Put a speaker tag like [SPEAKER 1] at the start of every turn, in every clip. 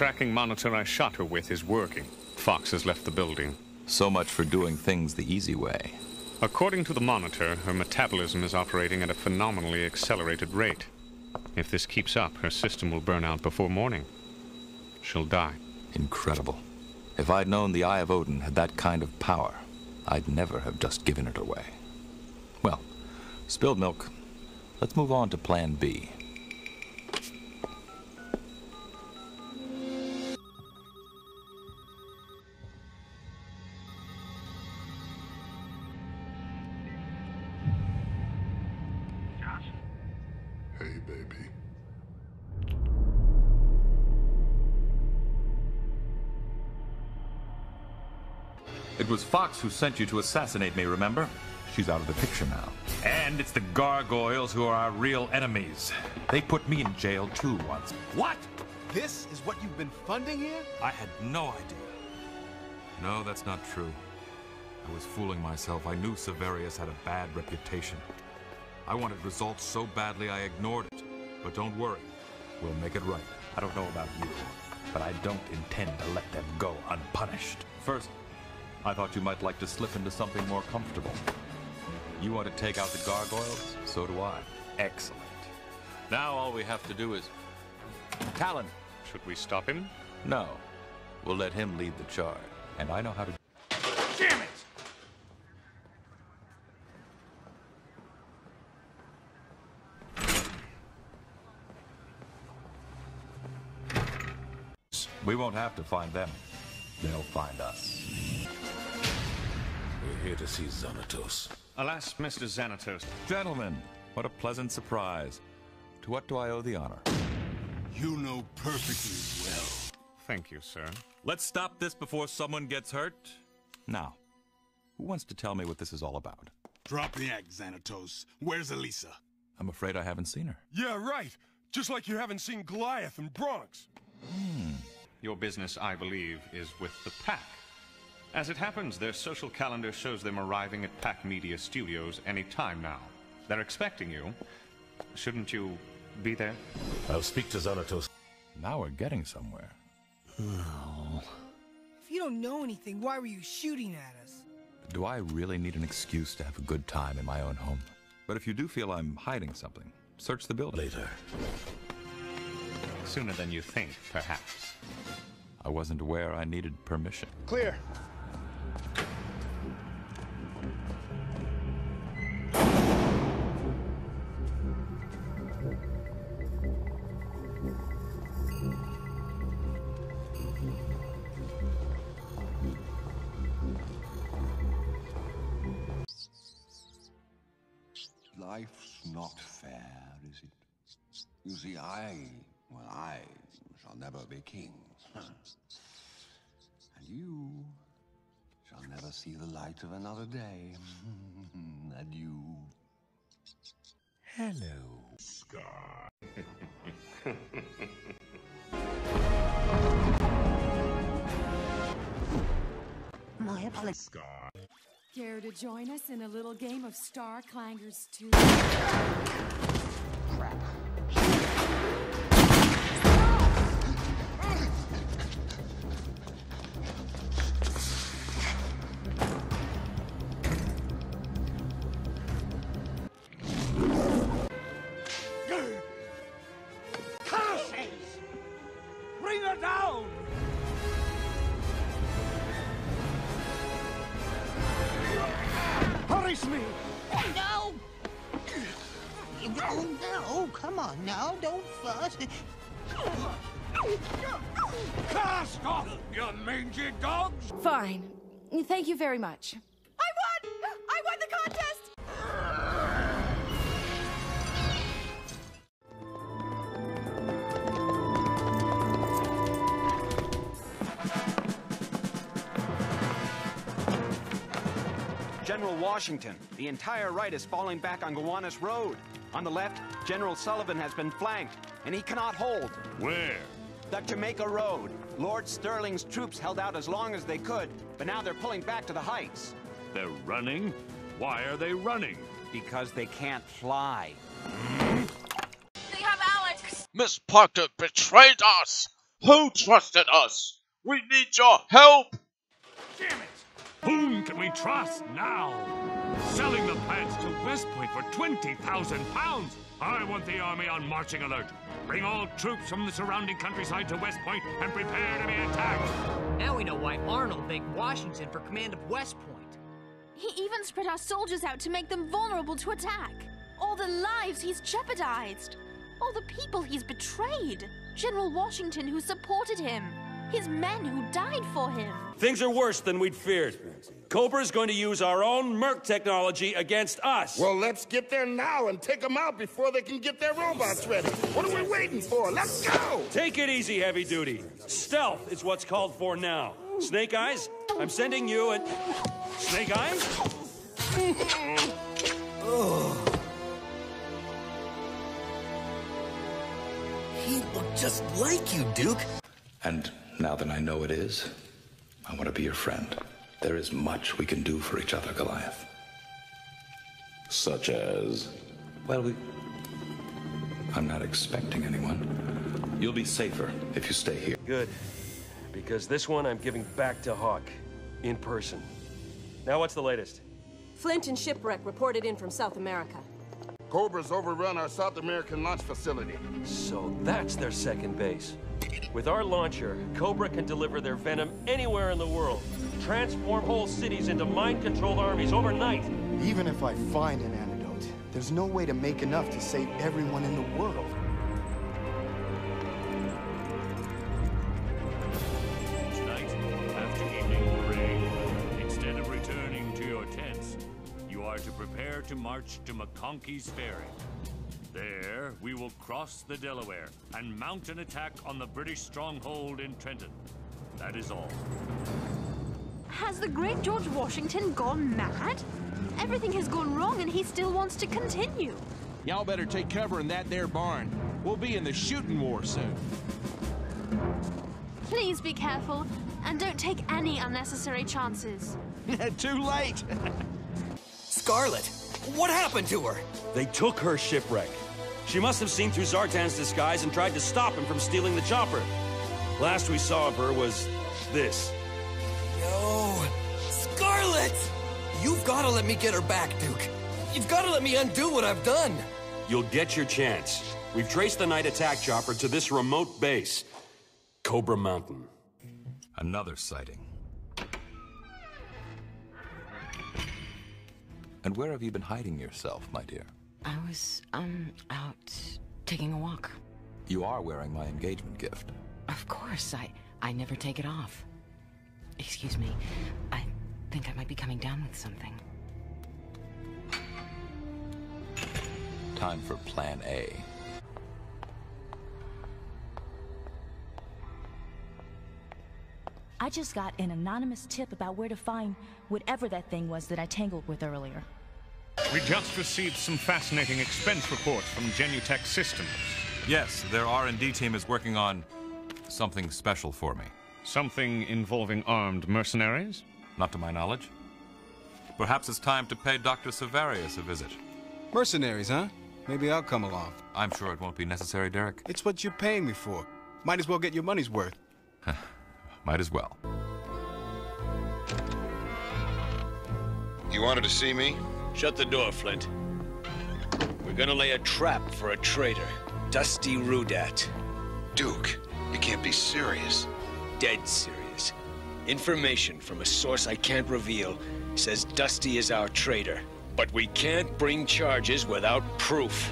[SPEAKER 1] tracking monitor I shot her with is working. Fox has left the building.
[SPEAKER 2] So much for doing things the easy way.
[SPEAKER 1] According to the monitor, her metabolism is operating at a phenomenally accelerated rate. If this keeps up, her system will burn out before morning. She'll die.
[SPEAKER 2] Incredible. If I'd known the Eye of Odin had that kind of power, I'd never have just given it away. Well, spilled milk. Let's move on to Plan B.
[SPEAKER 3] Hey, baby.
[SPEAKER 2] It was Fox who sent you to assassinate me, remember? She's out of the picture now.
[SPEAKER 4] And it's the gargoyles who are our real enemies. They put me in jail too once.
[SPEAKER 5] What? This is what you've been funding here?
[SPEAKER 4] I had no idea. No, that's not true. I was fooling myself. I knew Severius had a bad reputation. I wanted results so badly I ignored it. But don't worry, we'll make it right. I don't know about you, but I don't intend to let them go unpunished.
[SPEAKER 2] First, I thought you might like to slip into something more comfortable. You want to take out the gargoyles? So do I. Excellent. Now all we have to do is... Talon!
[SPEAKER 1] Should we stop him?
[SPEAKER 2] No. We'll let him lead the charge. And I know how to...
[SPEAKER 5] Damn it!
[SPEAKER 2] We won't have to find them. They'll find us.
[SPEAKER 3] We're here to see Xanatos.
[SPEAKER 1] Alas, Mr. Xanatos.
[SPEAKER 2] Gentlemen, what a pleasant surprise. To what do I owe the honor?
[SPEAKER 3] You know perfectly well.
[SPEAKER 1] Thank you, sir.
[SPEAKER 4] Let's stop this before someone gets hurt.
[SPEAKER 2] Now, who wants to tell me what this is all about?
[SPEAKER 3] Drop the act, Xanatos. Where's Elisa?
[SPEAKER 2] I'm afraid I haven't seen her.
[SPEAKER 6] Yeah, right. Just like you haven't seen Goliath in Bronx.
[SPEAKER 1] Your business, I believe, is with the Pack. As it happens, their social calendar shows them arriving at Pack Media Studios any time now. They're expecting you. Shouldn't you be there?
[SPEAKER 3] I'll speak to Xanatos.
[SPEAKER 2] Now we're getting somewhere.
[SPEAKER 7] If you don't know anything, why were you shooting at us?
[SPEAKER 2] Do I really need an excuse to have a good time in my own home? But if you do feel I'm hiding something, search the building.
[SPEAKER 3] Later.
[SPEAKER 1] Sooner than you think, perhaps.
[SPEAKER 2] I wasn't aware I needed permission.
[SPEAKER 5] Clear.
[SPEAKER 8] Life's not fair, is it? You see, I shall never be king. And you shall never see the light of another day. And you... Hello, Scar.
[SPEAKER 9] My apologies.
[SPEAKER 8] Scar.
[SPEAKER 10] Care to join us in a little game of Star Clangers 2?
[SPEAKER 9] Crap.
[SPEAKER 5] Curses! Bring her down! Punish me!
[SPEAKER 9] No! Oh, no, come on now, don't fuss.
[SPEAKER 5] Cast off, you mangy dogs!
[SPEAKER 10] Fine. Thank you very much. I won! I won the contest!
[SPEAKER 11] General Washington, the entire right is falling back on Gowanus Road. On the left, General Sullivan has been flanked, and he cannot hold.
[SPEAKER 1] Where?
[SPEAKER 11] The Jamaica Road. Lord Sterling's troops held out as long as they could, but now they're pulling back to the heights.
[SPEAKER 1] They're running? Why are they running?
[SPEAKER 11] Because they can't fly.
[SPEAKER 10] They have Alex!
[SPEAKER 12] Miss Parker betrayed us! Who trusted us? We need your help!
[SPEAKER 5] Damn it! Whom can we trust now? Selling the plants to West Point for 20,000 pounds! I want the army on marching alert. Bring all troops from the surrounding countryside to West Point and prepare to be attacked.
[SPEAKER 13] Now we know why Arnold thanked Washington for command of West Point.
[SPEAKER 10] He even spread our soldiers out to make them vulnerable to attack. All the lives he's jeopardized. All the people he's betrayed. General Washington who supported him. His men who died for him.
[SPEAKER 14] Things are worse than we'd feared. Cobra's going to use our own Merc technology against us.
[SPEAKER 15] Well, let's get there now and take them out before they can get their robots ready. What are we waiting for? Let's go!
[SPEAKER 14] Take it easy, Heavy Duty. Stealth is what's called for now. Snake Eyes, I'm sending you and... Snake Eyes?
[SPEAKER 16] He looked just like you, Duke.
[SPEAKER 17] And now that I know it is, I want to be your friend. There is much we can do for each other, Goliath.
[SPEAKER 3] Such as?
[SPEAKER 17] Well, I'm not expecting anyone. You'll be safer if you stay here.
[SPEAKER 14] Good. Because this one I'm giving back to Hawk. In person. Now what's the latest?
[SPEAKER 18] Flint and Shipwreck reported in from South America.
[SPEAKER 15] Cobra's overrun our South American launch facility.
[SPEAKER 14] So that's their second base. With our launcher, Cobra can deliver their venom anywhere in the world. Transform whole cities into mind-controlled armies overnight.
[SPEAKER 19] Even if I find an antidote, there's no way to make enough to save everyone in the world.
[SPEAKER 5] Tonight, after evening parade, instead of returning to your tents, you are to prepare to march to McConkey's Ferry. There, we will cross the Delaware and mount an attack on the British stronghold in Trenton. That is all.
[SPEAKER 10] Has the great George Washington gone mad? Everything has gone wrong and he still wants to continue.
[SPEAKER 20] Y'all better take cover in that there barn. We'll be in the shooting war soon.
[SPEAKER 10] Please be careful and don't take any unnecessary chances.
[SPEAKER 20] Too late.
[SPEAKER 16] Scarlet, what happened to her?
[SPEAKER 14] They took her shipwreck. She must have seen through Zartan's disguise and tried to stop him from stealing the chopper. Last we saw of her was this.
[SPEAKER 16] No, Scarlet! You've got to let me get her back, Duke. You've got to let me undo what I've done.
[SPEAKER 14] You'll get your chance. We've traced the night attack chopper to this remote base, Cobra Mountain.
[SPEAKER 4] Another sighting. And where have you been hiding yourself, my dear?
[SPEAKER 21] I was, out taking a walk.
[SPEAKER 4] You are wearing my engagement gift.
[SPEAKER 21] Of course, I never take it off. Excuse me, I think I might be coming down with something.
[SPEAKER 4] Time for Plan A.
[SPEAKER 22] I just got an anonymous tip about where to find whatever that thing was that I tangled with earlier.
[SPEAKER 1] We just received some fascinating expense reports from Genutech Systems.
[SPEAKER 4] Yes, their R&D team is working on something special for me.
[SPEAKER 1] Something involving armed mercenaries?
[SPEAKER 4] Not to my knowledge. Perhaps it's time to pay Dr. Severius a visit.
[SPEAKER 23] Mercenaries, huh? Maybe I'll come along.
[SPEAKER 4] I'm sure it won't be necessary, Derek.
[SPEAKER 23] It's what you're paying me for. Might as well get your money's worth.
[SPEAKER 4] Might as well.
[SPEAKER 24] You wanted to see me?
[SPEAKER 25] Shut the door, Flint. We're gonna lay a trap for a traitor. Dusty Rudat.
[SPEAKER 24] Duke, you can't be serious.
[SPEAKER 25] Dead serious. Information from a source I can't reveal says Dusty is our traitor. But we can't bring charges without proof.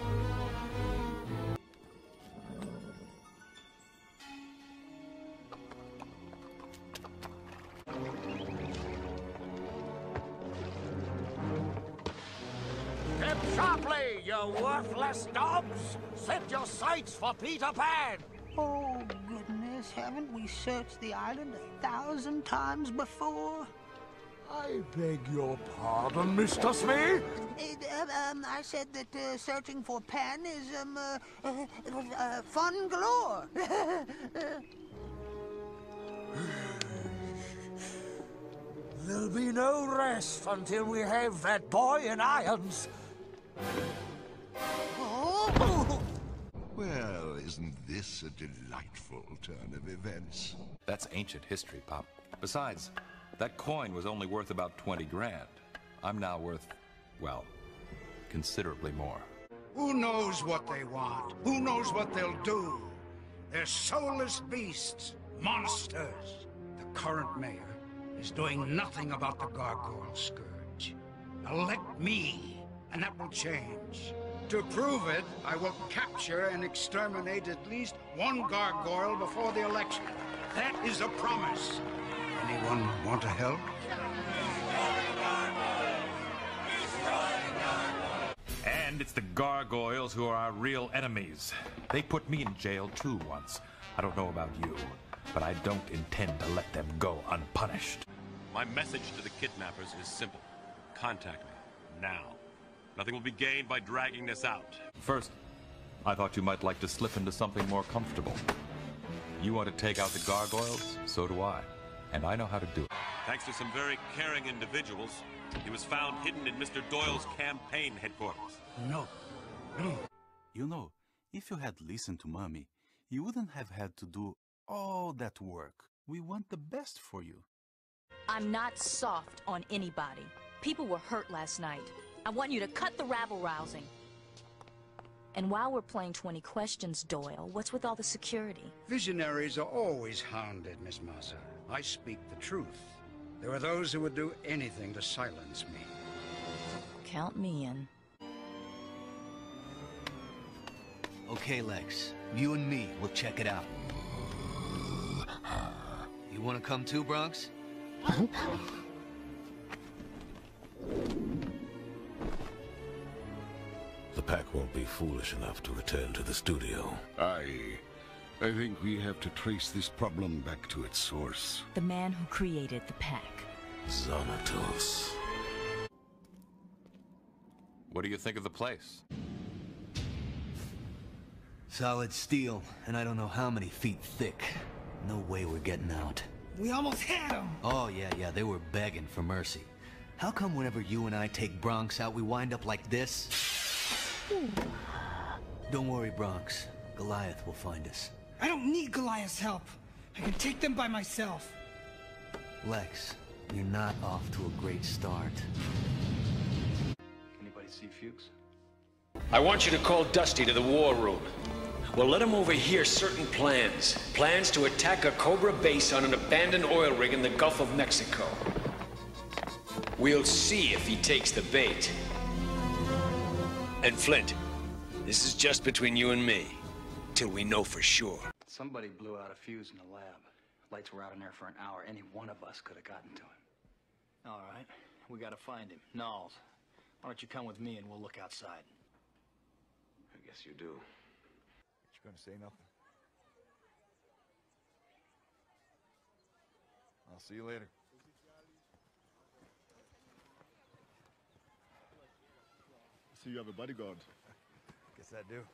[SPEAKER 5] Step sharply, you worthless dogs! Set your sights for Peter Pan!
[SPEAKER 9] Oh, goodness, haven't we searched the island 1,000 times before?
[SPEAKER 5] I beg your pardon, Mr. Smith?
[SPEAKER 9] I said that searching for Pan is, fun galore.
[SPEAKER 5] There'll be no rest until we have that boy in irons.
[SPEAKER 9] Oh.
[SPEAKER 3] Well,
[SPEAKER 2] Well, isn't this a delightful turn of events?
[SPEAKER 4] That's ancient history, Pop. Besides, that coin was only worth about 20 grand. I'm now worth, well, considerably more.
[SPEAKER 6] Who knows what they want? Who knows what they'll do? They're soulless beasts, monsters. The current mayor is doing nothing about the gargoyle scourge. Elect me, and that will change. To prove it, I will capture and exterminate at least one gargoyle before the election. That is a promise. Anyone want to help?
[SPEAKER 4] And it's the gargoyles who are our real enemies. They put me in jail too once. I don't know about you, but I don't intend to let them go unpunished.
[SPEAKER 7] My message to the kidnappers is simple. Contact me, now. Nothing will be gained by dragging this out.
[SPEAKER 4] First, I thought you might like to slip into something more comfortable. You want to take out the gargoyles? So do I. And I know how to do it.
[SPEAKER 7] Thanks to some very caring individuals, he was found hidden in Mr. Doyle's campaign headquarters.
[SPEAKER 6] No.
[SPEAKER 8] You know, if you had listened to Mommy, you wouldn't have had to do all that work. We want the best for you.
[SPEAKER 22] I'm not soft on anybody. People were hurt last night. I want you to cut the rabble-rousing. And while we're playing 20 questions, Doyle, what's with all the security?
[SPEAKER 6] Visionaries are always hounded, Miss Maza. I speak the truth. There are those who would do anything to silence me.
[SPEAKER 22] Count me in.
[SPEAKER 11] Okay, Lex. You and me will check it out. You want to come too, Bronx?
[SPEAKER 2] The pack won't be foolish enough to return to the studio. I think we have to trace this problem back to its source.
[SPEAKER 22] The man who created the pack.
[SPEAKER 2] Xanatos.
[SPEAKER 4] What do you think of the place?
[SPEAKER 11] Solid steel, and I don't know how many feet thick. No way we're getting out.
[SPEAKER 9] We almost had him.
[SPEAKER 11] Oh, yeah, they were begging for mercy. How come whenever you and I take Bronx out, we wind up like this? Don't worry, Bronx. Goliath will find us.
[SPEAKER 9] I don't need Goliath's help. I can take them by myself.
[SPEAKER 11] Lex, you're not off to a great start.
[SPEAKER 17] Anybody see Fuchs?
[SPEAKER 25] I want you to call Dusty to the war room. We'll let him overhear certain plans. Plans to attack a Cobra base on an abandoned oil rig in the Gulf of Mexico. We'll see if he takes the bait. And Flint, this is just between you and me, till we know for sure.
[SPEAKER 17] Somebody blew out a fuse in the lab. Lights were out in there for an hour. Any one of us could have gotten to him.
[SPEAKER 26] All right, we gotta find him. Knowles, why don't you come with me and we'll look outside?
[SPEAKER 17] I guess you do.
[SPEAKER 27] You gonna say nothing? I'll see you later.
[SPEAKER 28] So you have a bodyguard.
[SPEAKER 27] Guess I do.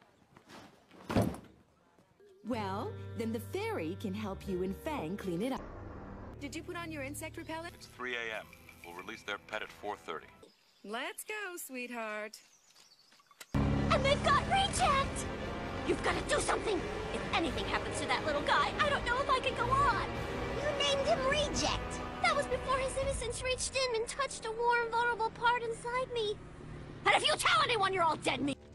[SPEAKER 29] Well, then the ferry can help you and Fang clean it up.
[SPEAKER 18] Did you put on your insect repellent?
[SPEAKER 4] It's 3 a.m. We'll release their pet at 4:30.
[SPEAKER 18] Let's go, sweetheart.
[SPEAKER 10] And they've got Reject! You've got to do something! If anything happens to that little guy, I don't know if I can go on! You named him Reject! That was before his innocence reached in and touched a warm, vulnerable part inside me. And if you tell anyone, you're all dead meat!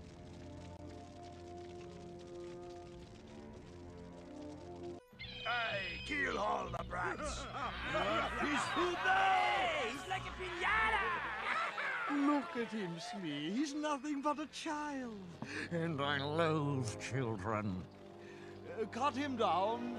[SPEAKER 15] Hey, kill all the brats!
[SPEAKER 30] He's like a piñata!
[SPEAKER 15] Look at him, Smee. He's nothing but a child. And I loathe children. Cut him down.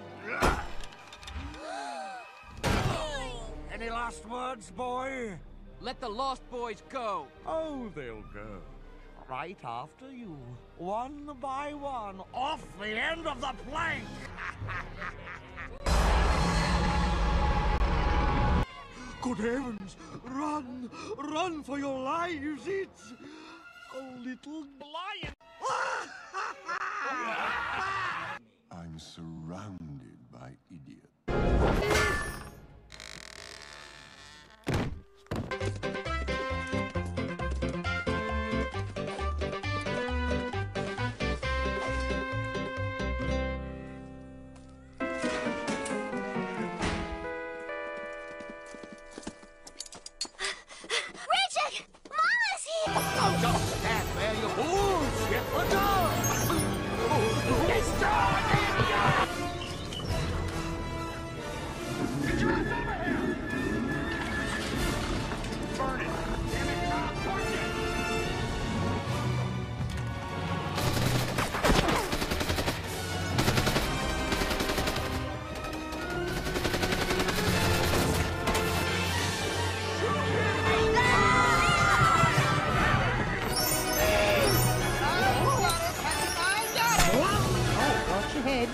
[SPEAKER 15] Any last words, boy?
[SPEAKER 13] Let the Lost Boys go.
[SPEAKER 15] Oh, they'll go. Right after you. One by one. Off the end of the plank. Good heavens! Run! Run for your lives! It's a little lion!
[SPEAKER 2] I'm surrounded by idiots.
[SPEAKER 30] it!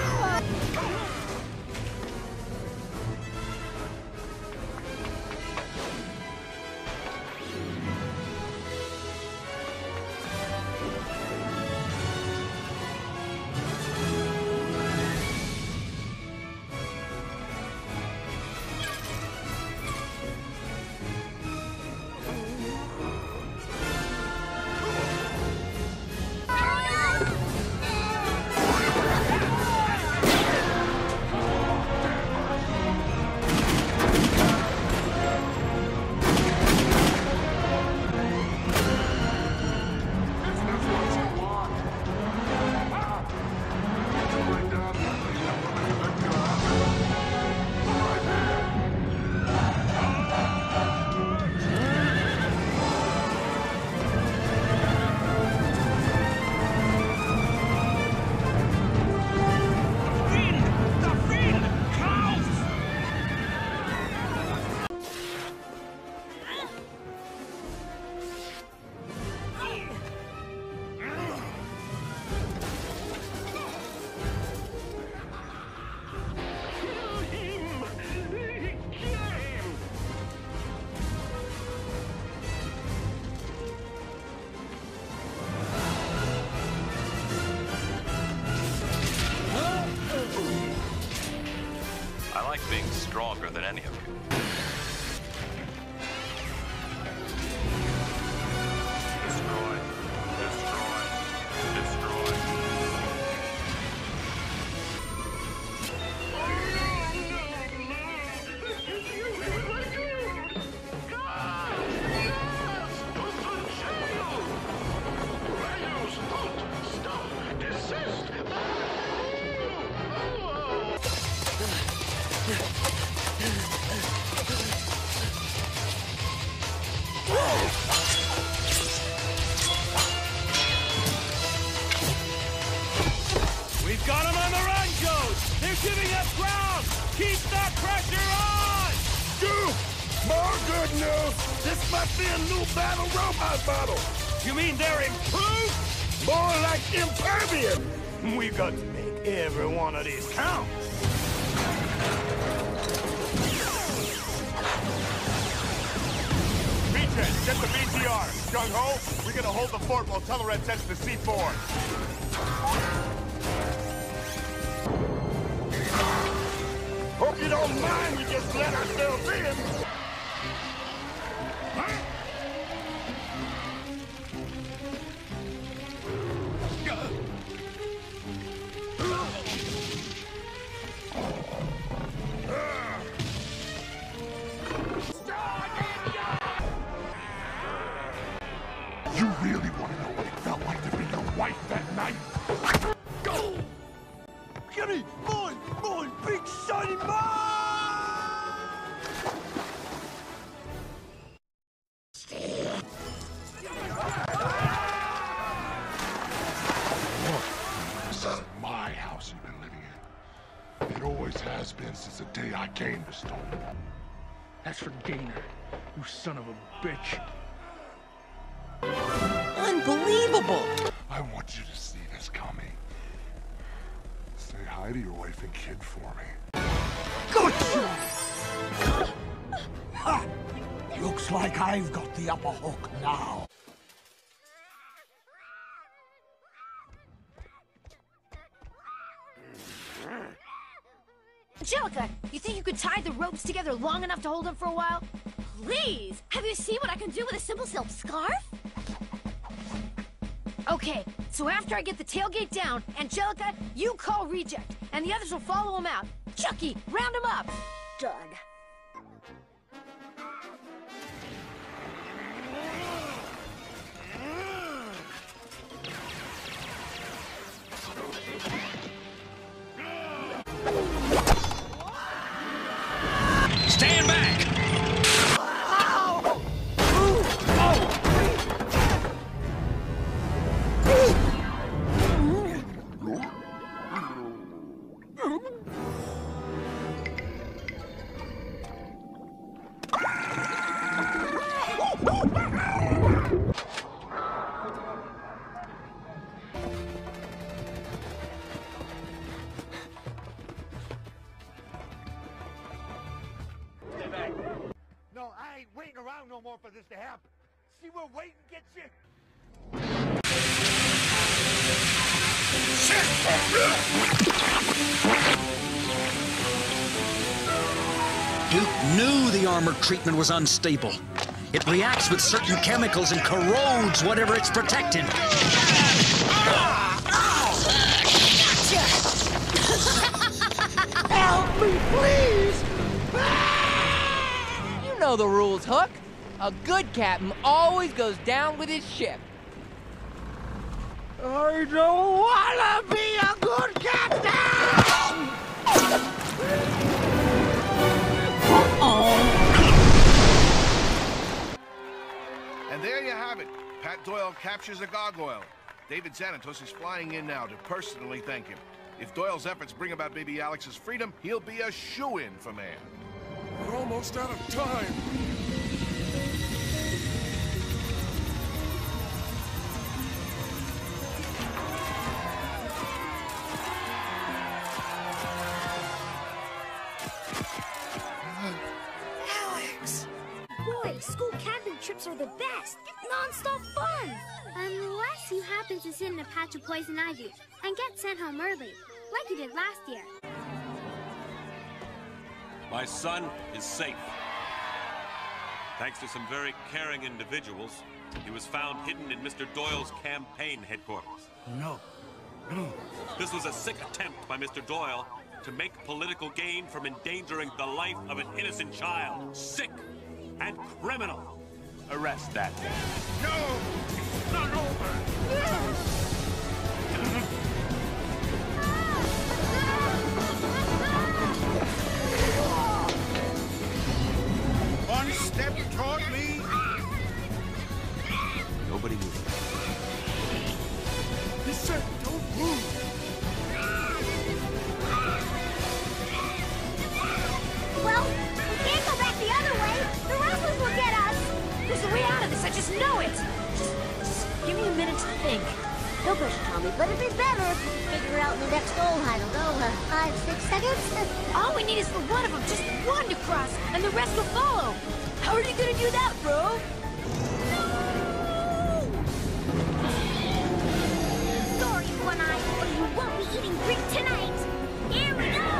[SPEAKER 7] Being stronger than any of you. Destroy. Destroy. Destroy.
[SPEAKER 30] We've got them on the run, Joes! They're giving up ground! Keep that pressure on!
[SPEAKER 1] Dude! More good news! This must be a new battle robot model!
[SPEAKER 30] You mean they're improved?
[SPEAKER 1] More like impervious! We've got to make every one of these count!
[SPEAKER 27] Beachhead, get the BTR. Gung-Ho, we're gonna hold the fort while Telered sends the C4.
[SPEAKER 1] Hope you don't mind we just let ourselves in! You really want to know what it felt like to be your wife that night? Go!
[SPEAKER 30] Gimme! Mine! Big shiny
[SPEAKER 1] This is my house you've been living in. It always has been since the day I came to Stone.
[SPEAKER 30] That's for Gainer, you son of a bitch.
[SPEAKER 1] Unbelievable! I want you to see this coming. Say hi to your wife and kid for me.
[SPEAKER 6] Gotcha! Ha! Looks like I've got the upper hook now.
[SPEAKER 5] Angelica, you think you could tie the ropes together long enough to hold them for a while? Please! Have you seen what I can do with a simple silk scarf? Okay, so after I get the tailgate down, Angelica, you call Reject, and the others will follow him out. Chucky, round him up! Doug.
[SPEAKER 30] Stand back!
[SPEAKER 27] no more for this to happen. See where waiting gets you?
[SPEAKER 3] Duke knew the armor treatment was unstable. It reacts with certain chemicals and corrodes whatever it's protecting.
[SPEAKER 13] Help me, please! You know the rules, Hook. A good captain always goes down with his ship.
[SPEAKER 15] I don't wanna be a good captain!
[SPEAKER 8] And there you have it. Pat Doyle captures a gargoyle. David Xanatos is flying in now to personally thank him. If Doyle's efforts bring about baby Alex's freedom, he'll be a shoo-in for man.
[SPEAKER 1] We're almost out of time.
[SPEAKER 5] Alex! Boy, school camping trips are the best. Non-stop fun.
[SPEAKER 12] Unless you happen to sit in a patch of poison ivy and get sent home early, like you did last year.
[SPEAKER 7] My son is safe. Thanks to some very caring individuals, he was found hidden in Mr. Doyle's campaign headquarters.
[SPEAKER 6] No.
[SPEAKER 7] This was a sick attempt by Mr. Doyle to make political gain from endangering the life of an innocent child. Sick and criminal. Arrest that man.
[SPEAKER 27] No! It's not over!
[SPEAKER 6] One step toward me.
[SPEAKER 7] Nobody moves.
[SPEAKER 1] He said, don't move.
[SPEAKER 5] Well, we can't go back the other way. The Rustlers will get us. There's a way out of this. I just know it. Just give me a minute to think.
[SPEAKER 14] No pressure, Tommy, but it'd be better if we could figure out the next goal. I don't know, 5, 6 seconds?
[SPEAKER 5] All we need is for one of them, just one to cross, and the rest will follow. How are you gonna do that, bro?
[SPEAKER 14] Sorry, One Eye, but you won't be eating Greek tonight. Here we go!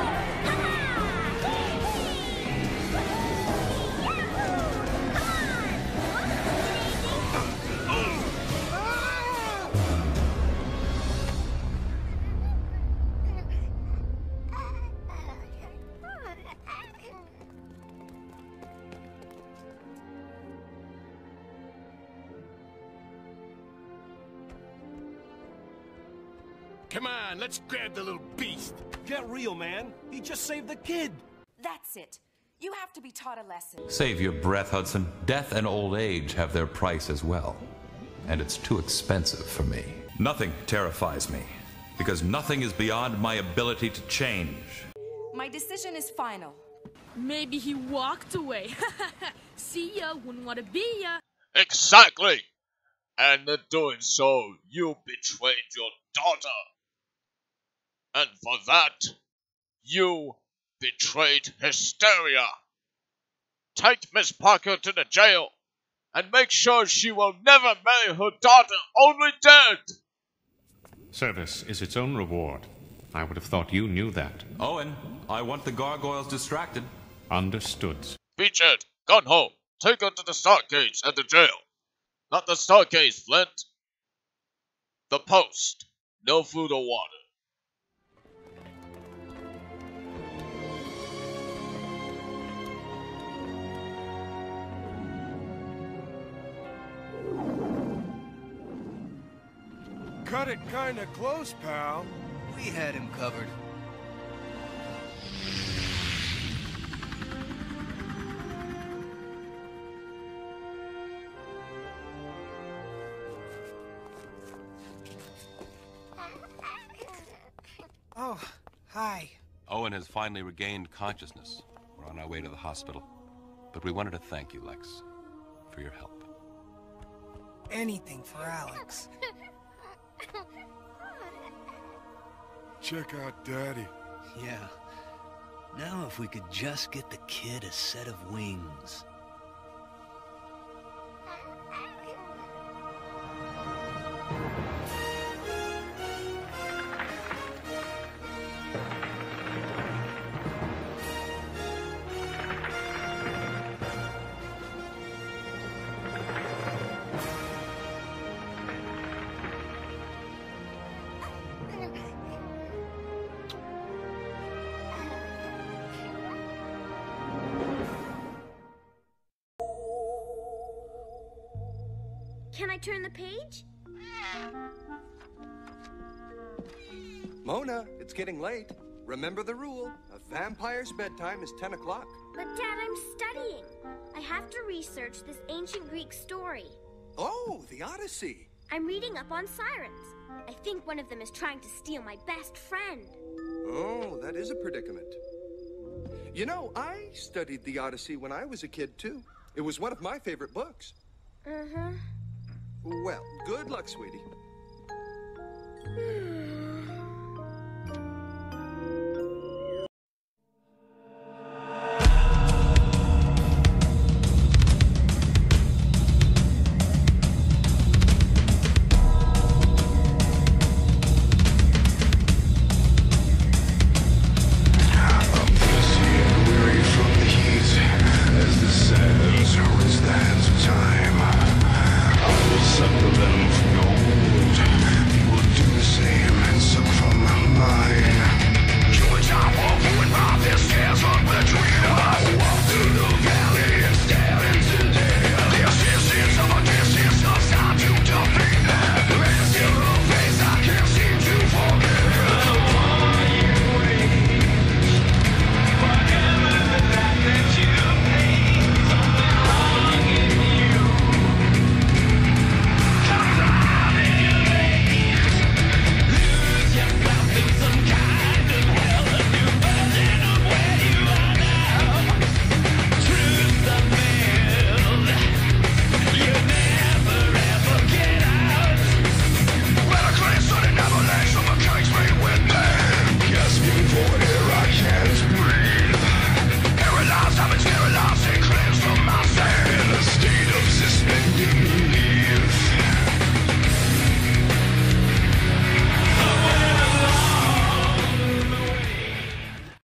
[SPEAKER 30] Come on, let's grab the little beast. Get real, man. He just saved the kid.
[SPEAKER 18] That's it. You have to be taught a lesson.
[SPEAKER 4] Save your breath, Hudson. Death and old age have their price as well. And it's too expensive for me. Nothing terrifies me, because nothing is beyond my ability to change.
[SPEAKER 18] My decision is final.
[SPEAKER 10] Maybe he walked away. See ya, wouldn't want to be ya.
[SPEAKER 16] Exactly! And in doing so, you betrayed your daughter. And for that, you betrayed Hysteria. Take Miss Parker to the jail, and make sure she will never marry her daughter, only dead!
[SPEAKER 19] Service is its own reward. I would have thought you knew that.
[SPEAKER 4] Owen, I want the gargoyles distracted.
[SPEAKER 19] Understood.
[SPEAKER 16] Beachhead, gun ho, take her to the Stargates at the jail. Not the Stargates, Flint. The post. No food or water.
[SPEAKER 1] Cut it kinda close, pal.
[SPEAKER 11] We had him covered.
[SPEAKER 9] Oh, hi.
[SPEAKER 7] Owen has finally regained consciousness. We're on our way to the hospital. But we wanted to thank you, Lex, for your help.
[SPEAKER 9] Anything for Alex.
[SPEAKER 1] Check out Daddy.
[SPEAKER 11] Yeah. Now if we could just get the kid a set of wings.
[SPEAKER 12] I turn the page?
[SPEAKER 17] Mona, it's getting late. Remember the rule. A vampire's bedtime is 10 o'clock.
[SPEAKER 12] But, Dad, I'm studying. I have to research this ancient Greek story.
[SPEAKER 17] Oh, the Odyssey.
[SPEAKER 12] I'm reading up on sirens. I think one of them is trying to steal my best friend.
[SPEAKER 17] Oh, that is a predicament. You know, I studied the Odyssey when I was a kid, too. It was one of my favorite books.
[SPEAKER 12] Uh-huh.
[SPEAKER 17] Well, good luck, sweetie.